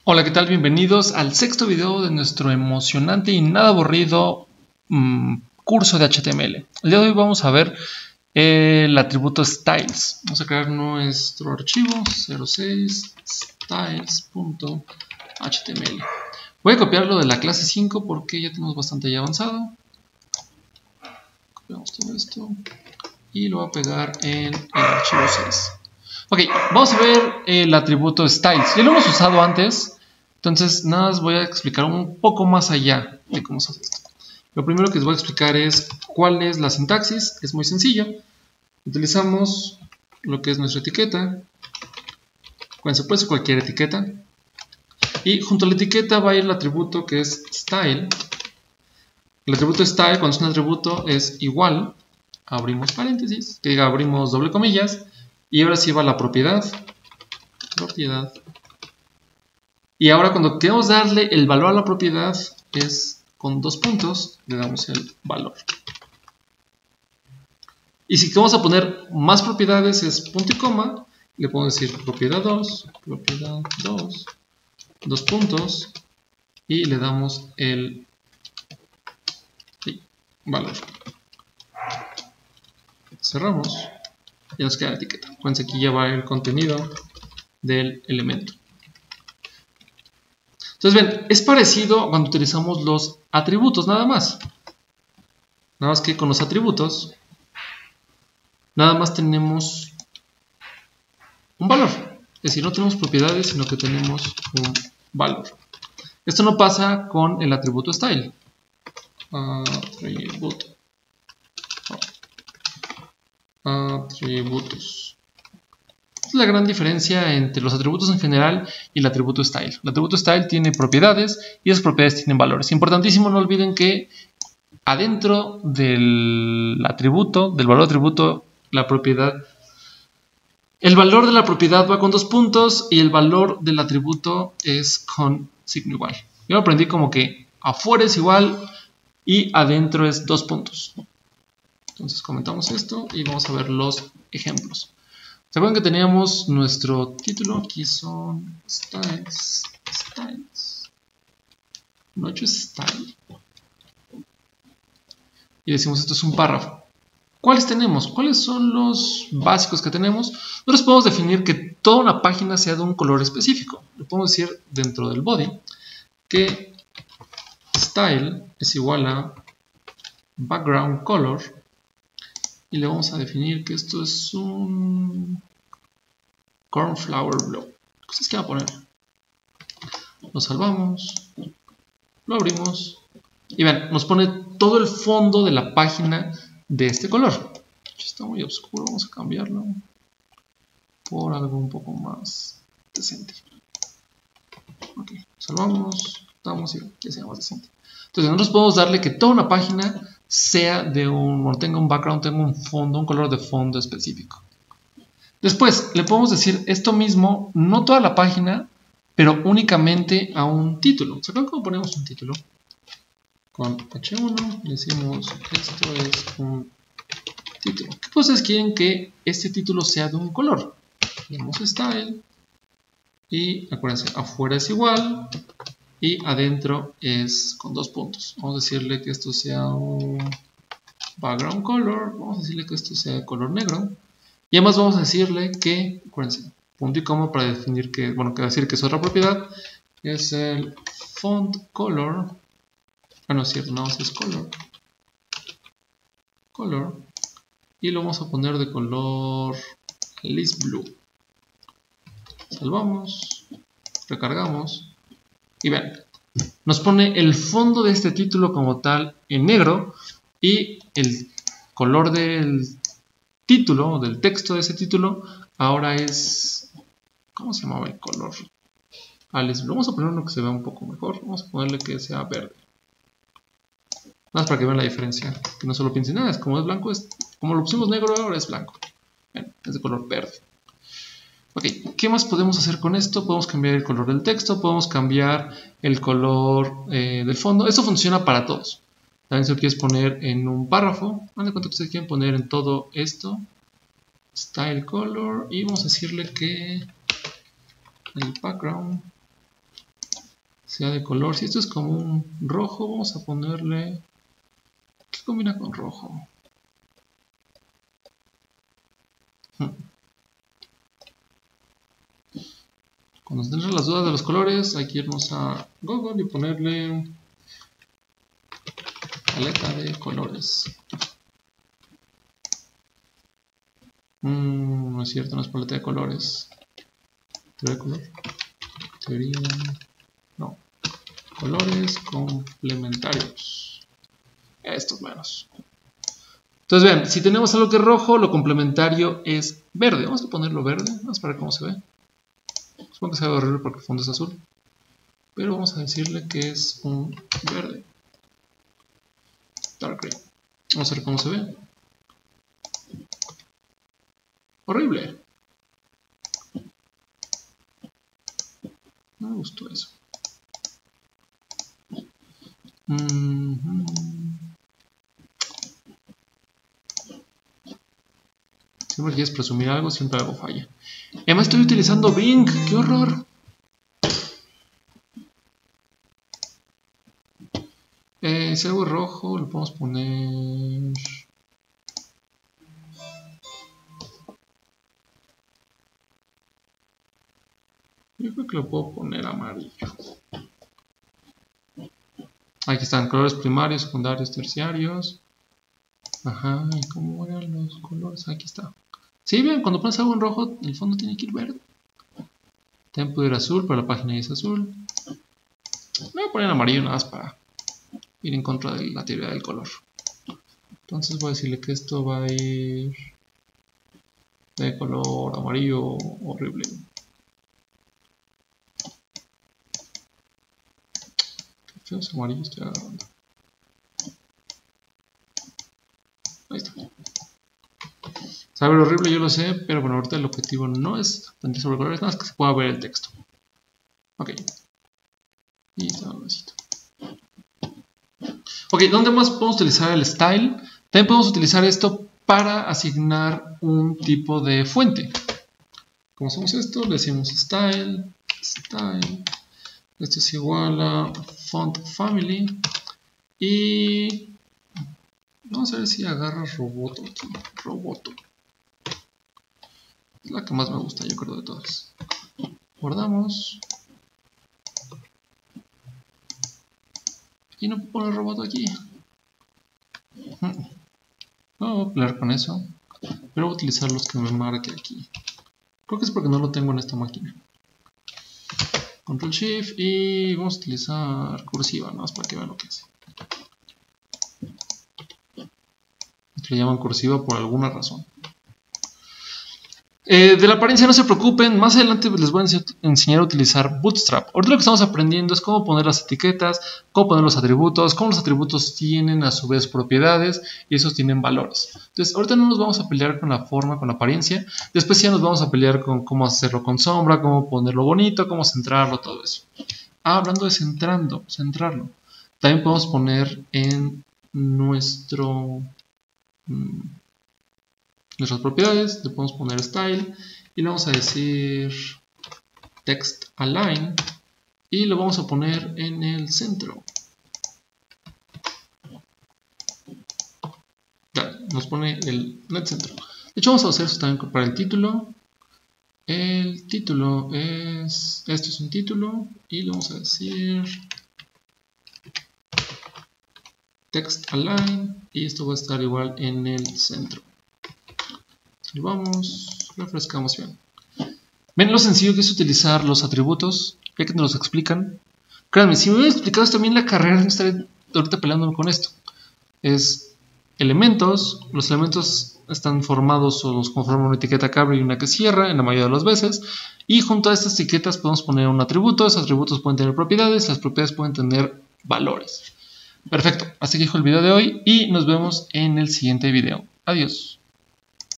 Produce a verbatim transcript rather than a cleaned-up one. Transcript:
Hola, ¿qué tal? Bienvenidos al sexto video de nuestro emocionante y nada aburrido mmm, curso de H T M L. El día de hoy vamos a ver eh, el atributo styles. Vamos a crear nuestro archivo cero seis styles.html. Voy a copiarlo de la clase cinco porque ya tenemos bastante ya avanzado. Copiamos todo esto y lo voy a pegar en el archivo seis. Ok, vamos a ver el atributo styles. Ya lo hemos usado antes. Entonces, nada más voy a explicar un poco más allá de cómo se hace esto. Lo primero que les voy a explicar es cuál es la sintaxis. Es muy sencillo. Utilizamos lo que es nuestra etiqueta. Bueno, se puede ser cualquier etiqueta. Y junto a la etiqueta va a ir el atributo que es style. El atributo style, cuando es un atributo, es igual. Abrimos paréntesis, que diga abrimos doble comillas. Y ahora sí va la propiedad. Propiedad. Y ahora cuando queremos darle el valor a la propiedad es con dos puntos, le damos el valor. Y si vamos a poner más propiedades es punto y coma, le podemos decir propiedad dos, propiedad dos, dos puntos y le damos el sí, valor. Cerramos y nos queda la etiqueta. Acuérdense, aquí ya va el contenido del elemento. Entonces, ven, es parecido cuando utilizamos los atributos, nada más. Nada más que con los atributos, nada más tenemos un valor. Es decir, no tenemos propiedades, sino que tenemos un valor. Esto no pasa con el atributo style. Atributo. Atributos. Es la gran diferencia entre los atributos en general y el atributo style. El atributo style tiene propiedades y esas propiedades tienen valores. Importantísimo, no olviden que adentro del atributo, del valor atributo, la propiedad, el valor de la propiedad va con dos puntos y el valor del atributo es con signo igual. Yo aprendí como que afuera es igual y adentro es dos puntos. Entonces comentamos esto y vamos a ver los ejemplos. ¿Se acuerdan que teníamos nuestro título? Aquí son styles, styles. No he hecho style. Y decimos esto es un párrafo. ¿Cuáles tenemos? ¿Cuáles son los básicos que tenemos? Nosotros podemos definir que toda una página sea de un color específico. Le podemos decir dentro del body que style es igual a background color. Y le vamos a definir que esto es un cornflower blue. ¿Qué que va a poner? Lo salvamos, lo abrimos y vean, nos pone todo el fondo de la página de este color. Está muy oscuro, vamos a cambiarlo por algo un poco más decente. Ok, salvamos, damos y que sea más decente. Entonces nosotros podemos darle que toda una página sea de un, bueno, tenga un background, tenga un fondo, un color de fondo específico. Después le podemos decir esto mismo, no toda la página, pero únicamente a un título. ¿Se acuerdan cómo ponemos un título? Con H uno decimos esto es un título. ¿Qué cosas quieren que este título sea de un color? Tenemos style y acuérdense, afuera es igual y adentro es con dos puntos. Vamos a decirle que esto sea un background color, vamos a decirle que esto sea de color negro. Y además vamos a decirle que, acuérdense, punto y coma para definir que, bueno, que decir que es otra propiedad, es el font color, ah no es cierto, no, es color, color, y lo vamos a poner de color list blue. Salvamos, recargamos, y vean, nos pone el fondo de este título como tal en negro, y el color del título, del texto de ese título, ahora es, ¿cómo se llamaba el color? Alice, vamos a poner uno que se vea un poco mejor, vamos a ponerle que sea verde. Nada más para que vean la diferencia, que no solo piensen, nada, es como es blanco, es, como lo pusimos negro ahora es blanco. Bien, es de color verde. Ok, ¿qué más podemos hacer con esto? Podemos cambiar el color del texto, podemos cambiar el color eh, del fondo. Esto funciona para todos. También si lo quieres poner en un párrafo, hagan de cuenta que ustedes quieren poner en todo esto, style color, y vamos a decirle que el background sea de color. Si esto es como un rojo, vamos a ponerle... ¿Qué combina con rojo? Hmm. Cuando se tengan las dudas de los colores, hay que irnos a Google y ponerle paleta de colores. Mm, no es cierto, no es paleta de colores. ¿Teoría de color? Teoría... No. Colores complementarios. Estos menos. Entonces vean, si tenemos algo que es rojo, lo complementario es verde. Vamos a ponerlo verde, vamos a ver cómo se ve. Supongo que se ve horrible porque el fondo es azul. Pero vamos a decirle que es un verde. Dark green. Vamos a ver cómo se ve. Horrible. No me gustó eso. Mm-hmm. Siempre quieres presumir algo, siempre algo falla. Además estoy utilizando Bing. ¡Qué horror! Eh, si algo es rojo, lo podemos poner... Yo creo que lo puedo poner amarillo. Aquí están colores primarios, secundarios, terciarios. Ajá, ¿y cómo eran los colores? Aquí está. Sí, bien, cuando pones algo en rojo, el fondo tiene que ir verde. También puede ir azul, pero la página ya es azul. Voy a poner amarillo nada más para ir en contra de la teoría del color. Entonces voy a decirle que esto va a ir de color amarillo horrible. Qué feos amarillos estoy agarrando. Ahí está. Sabe horrible, yo lo sé, pero bueno, ahorita el objetivo no es aprender sobre colores, nada más que se pueda ver el texto. Ok. Y está nuevecito. Ok, ¿dónde más podemos utilizar el style? También podemos utilizar esto para asignar un tipo de fuente. Como hacemos esto, le decimos style, style. Esto es igual a font family. Y vamos a ver si agarra Roboto aquí. Roboto. Es la que más me gusta, yo creo, de todas. Guardamos. Y no puedo poner Roboto aquí. No voy a pelear con eso. Pero voy a utilizar los que me marque aquí. Creo que es porque no lo tengo en esta máquina. Control Shift y vamos a utilizar cursiva, nada más para que vean lo que hace. Esto le llaman cursiva por alguna razón. Eh, de la apariencia no se preocupen, más adelante les voy a enseñar a utilizar Bootstrap. Ahorita lo que estamos aprendiendo es cómo poner las etiquetas, cómo poner los atributos, cómo los atributos tienen a su vez propiedades y esos tienen valores. Entonces ahorita no nos vamos a pelear con la forma, con la apariencia, después ya nos vamos a pelear con cómo hacerlo con sombra, cómo ponerlo bonito, cómo centrarlo, todo eso. Ah, hablando de centrando, centrarlo, también podemos poner en nuestro... Mmm, nuestras propiedades, le podemos poner style y le vamos a decir text align y lo vamos a poner en el centro. Ya, nos pone el, en el centro. De hecho vamos a hacer eso también para el título. El título es, esto es un título y le vamos a decir text align y esto va a estar igual en el centro. Vamos, refrescamos bien. ¿Ven lo sencillo que es utilizar los atributos? Ya que nos los explican. Créanme, si me hubieran explicado esto también la carrera, no estaría ahorita peleándome con esto. Es elementos, los elementos están formados o los conforman una etiqueta que abre y una que cierra en la mayoría de las veces. Y junto a estas etiquetas podemos poner un atributo, esos atributos pueden tener propiedades, las propiedades pueden tener valores. Perfecto, así que dejo el video de hoy y nos vemos en el siguiente video. Adiós.